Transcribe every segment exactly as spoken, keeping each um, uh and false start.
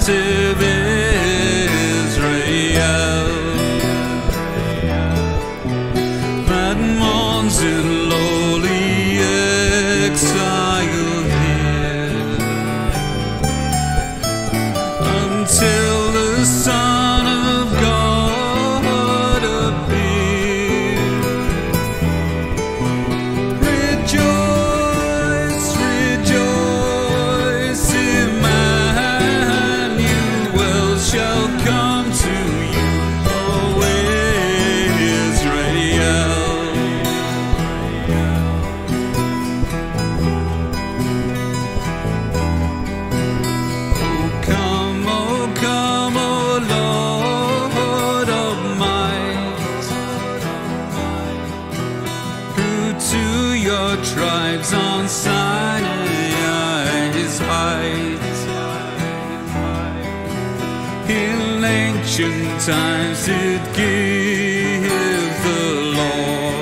captive Israel that mourns in lowly exile here until the Son of God appear. Rejoice, rejoice, Immanuel shall come to you, O Israel. Oh come, oh come, O Lord of might, who to your tribes on Sinai's height in ancient times did give the law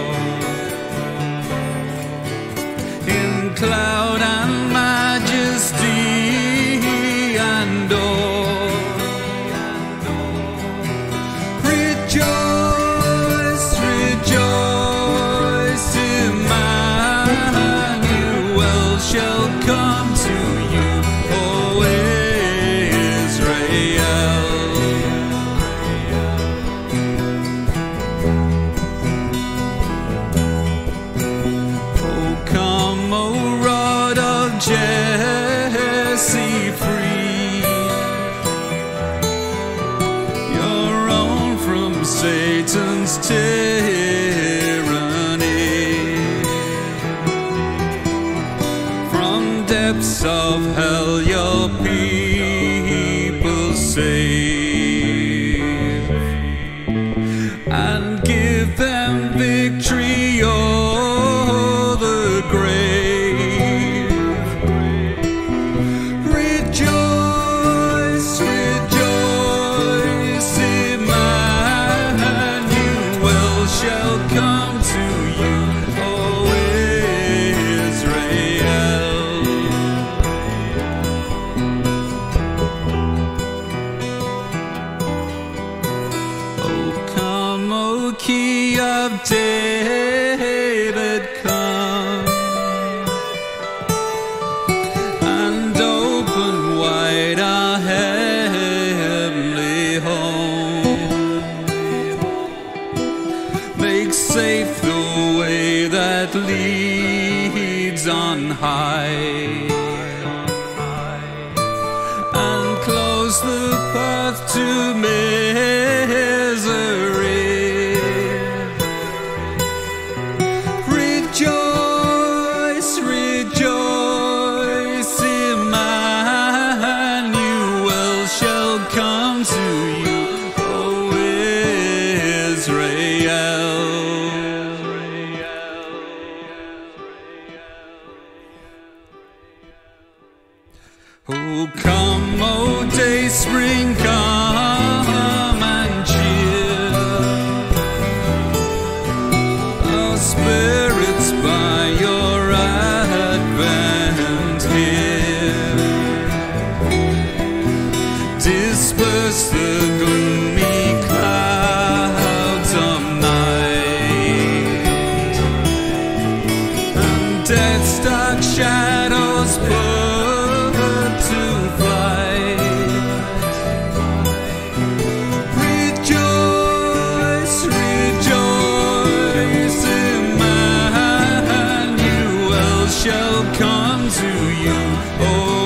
in cloud and majesty and awe. Rejoice, rejoice, Immanuel shall come to you, O Israel. Oh come, O rod of Jesse, free your own from Satan's tyranny, from depths of hell your people save, and give them victory o'er the grave. Rejoice, rejoice, Immanuel shall come to you, O Israel. Oh come, O Key of David, come and open wide our heavenly home. Make safe the way that leads on high, and close the path to misery. Rejoice, rejoice, Immanuel shall come to you, O Israel. Oh come, O day spring, come and cheer our spirits by your advent here. Disperse the gloomy clouds of night, and death's dark shadows put to flight. Rejoice, rejoice, Immanuel shall come to you, O